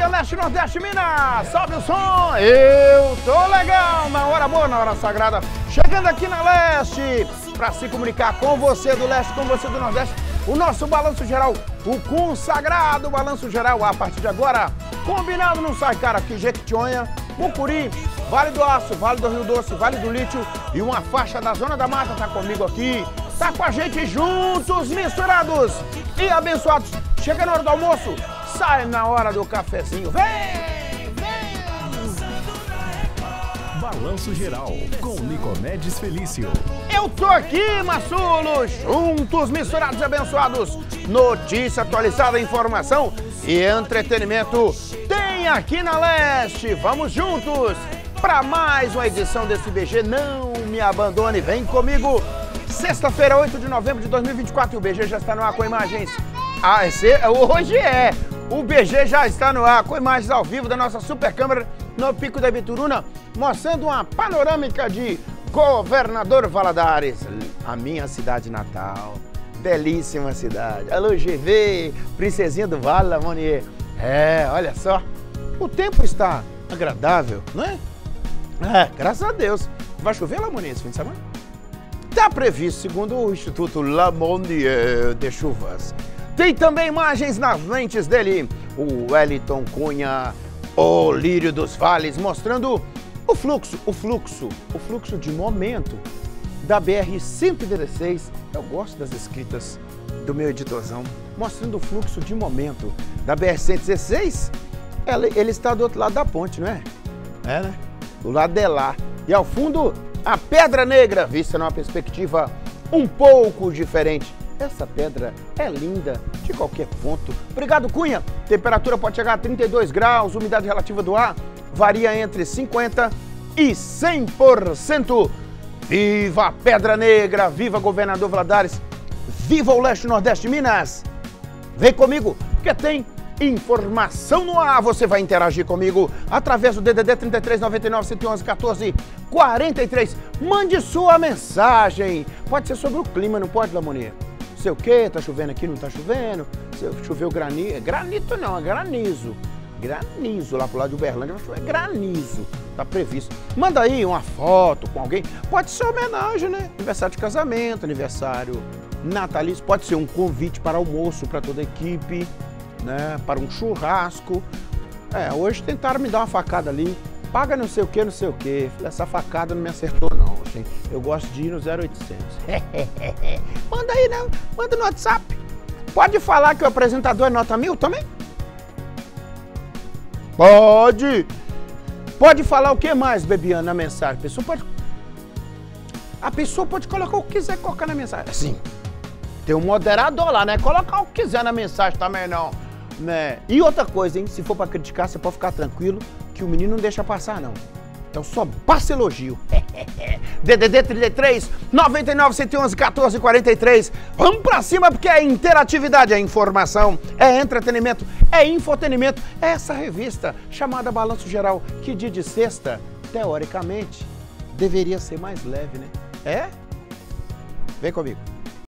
dia, Leste, Nordeste, Minas! Sobe o som! Eu tô legal! Na hora boa, na hora sagrada. Chegando aqui na Leste, para se comunicar com você do Leste, com você do Nordeste. O nosso Balanço Geral, o consagrado Balanço Geral, a partir de agora, combinado não sai cara aqui, Jequitinhonha, Mucuri, Vale do Aço, Vale do Rio Doce, Vale do Lítio e uma faixa da Zona da Mata tá comigo aqui. Tá com a gente juntos, misturados e abençoados. Chega na hora do almoço, sai na hora do cafezinho. Vem, vem! Balanço Geral, com Nicomedes Felício. Eu tô aqui, Massulo, juntos, misturados e abençoados. Notícia atualizada, informação e entretenimento tem aqui na Leste. Vamos juntos para mais uma edição desse BG. Não me abandone, vem comigo. Sexta-feira, 8 de novembro de 2024, e o BG já está no ar com imagens. Hoje é! O BG já está no ar com imagens ao vivo da nossa super câmera no Pico da Ibituruna, mostrando uma panorâmica de Governador Valadares, a minha cidade natal. Belíssima cidade. Alô, GV, princesinha do Vale, Lamonier. É, olha só. O tempo está agradável, não é? É, graças a Deus. Vai chover, Lamonier, esse fim de semana? Está previsto, segundo o Instituto Lamonier de Chuvas. Tem também imagens nas lentes dele, o Wellington Cunha, o Lírio dos Vales, mostrando o fluxo de momento da BR-116. Eu gosto das escritas do meu editorzão, mostrando o fluxo de momento da BR-116. Ele está do outro lado da ponte, não é? É, né? Do lado de lá. E ao fundo, a Pedra Negra, vista numa perspectiva um pouco diferente. Essa pedra é linda de qualquer ponto. Obrigado, Cunha. Temperatura pode chegar a 32 graus, umidade relativa do ar varia entre 50% e 100%. Viva a Pedra Negra, viva Governador Valadares, viva o Leste, Nordeste, Minas. Vem comigo, porque tem informação no ar. Você vai interagir comigo através do DDD 33 99 111 14 43. Mande sua mensagem. Pode ser sobre o clima, não pode, Lamonier? Sei o quê, tá chovendo aqui, não tá chovendo? Se choveu granizo, granito não, é granizo. Granizo, lá pro lado de Uberlândia, vai chover granizo, tá previsto. Manda aí uma foto com alguém, pode ser homenagem, né? Aniversário de casamento, aniversário natalício, pode ser um convite para almoço para toda a equipe, né? Para um churrasco. É, hoje tentaram me dar uma facada ali, paga não sei o que, não sei o que. Essa facada não me acertou não, gente. Eu gosto de ir no 0800. Manda aí, né? Manda no WhatsApp. Pode falar que o apresentador é nota 1000 também? Pode! Pode falar o que mais, Bebiana, na mensagem? A pessoa pode colocar o que quiser colocar na mensagem. Assim, tem um moderador lá, né? Colocar o que quiser na mensagem também não, né? E outra coisa, hein? Se for pra criticar, você pode ficar tranquilo que o menino não deixa passar, não. Então só passa elogio. DDD 33 99 111 14 43. Vamos pra cima porque é interatividade, é informação, é entretenimento, é infotenimento. É essa revista chamada Balanço Geral, que dia de sexta, teoricamente, deveria ser mais leve, né? É? Vem comigo.